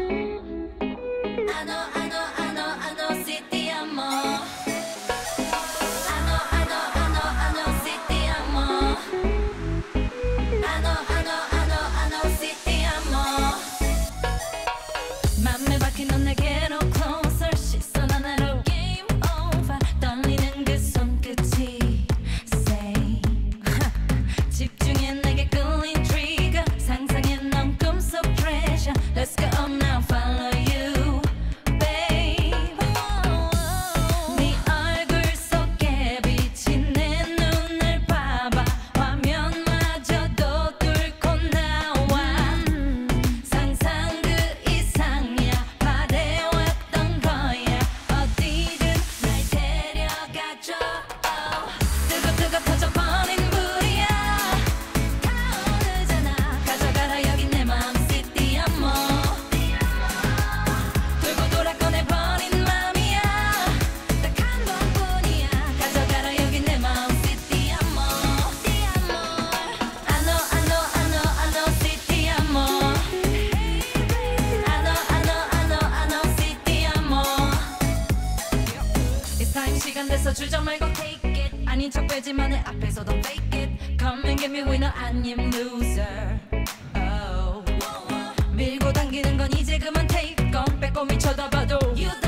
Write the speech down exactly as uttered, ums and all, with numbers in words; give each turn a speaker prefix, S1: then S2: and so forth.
S1: I know, I know, I know, I know, si ti amo. I know, I know, I know, I know, si ti amo. I know, I know, I know, I know, si ti amo. 맘에 박힌 넌 내게로 closer. 시선 하나로 game over. 떨리는 그 손끝이 say 집중해 내게 끌린 trigger. 상상해 넌 꿈속 treasure. Let's go up now, follow you, babe. 네 얼굴 속에 비친 내 눈을 봐봐. 화면마저도 뚫고 나와. 상상 그 이상이야. 바래왔던 거야. 어디든 날 데려가줘. 뜨거 뜨거 터져버린 불이야. 타오르잖아. 가져가라 여기 내 마음 si ti amo. 돌고 돌아 꺼내버린 맘이야. 딱 한 번뿐이야. 가져가라 여기 내 마음 si ti amo. I know, I know, I know, I know, si ti amo. I know, I know, I know, I know, si ti amo. It's time 시간 돼서 주저 말고 take it. 아닌 척 빼지만 내 앞에서 don't fake it. Come and get me winner 아님 loser. Oh. 밀고 당기는 건 이제 그만 take on. 빼꼼히 쳐다봐도 you